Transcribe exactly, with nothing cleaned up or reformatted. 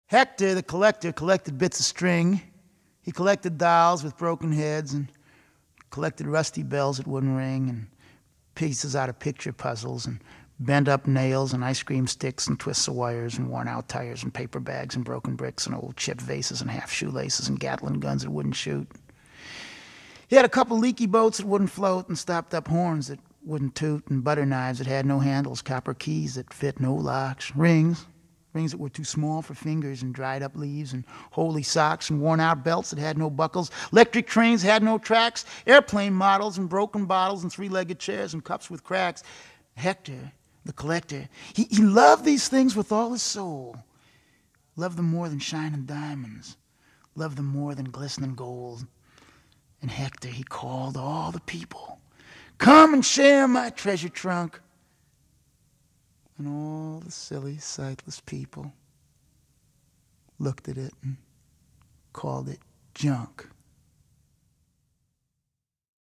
Hector the Collector collected bits of string. He collected dolls with broken heads and collected rusty bells that wouldn't ring and pieces out of picture puzzles and bent up nails and ice cream sticks and twists of wires and worn out tires and paper bags and broken bricks and old chipped vases and half shoelaces and Gatling guns that wouldn't shoot. He had a couple leaky boats that wouldn't float and stopped up horns that wouldn't toot and butter knives that had no handles, copper keys that fit no locks, rings, rings that were too small for fingers and dried up leaves and holy socks and worn out belts that had no buckles, electric trains had no tracks, airplane models and broken bottles and three-legged chairs and cups with cracks. Hector the Collector, he, he loved these things with all his soul, loved them more than shining diamonds, loved them more than glistening gold. And Hector, he called all the people, come and share my treasure trunk. And all the silly, sightless people looked at it and called it junk.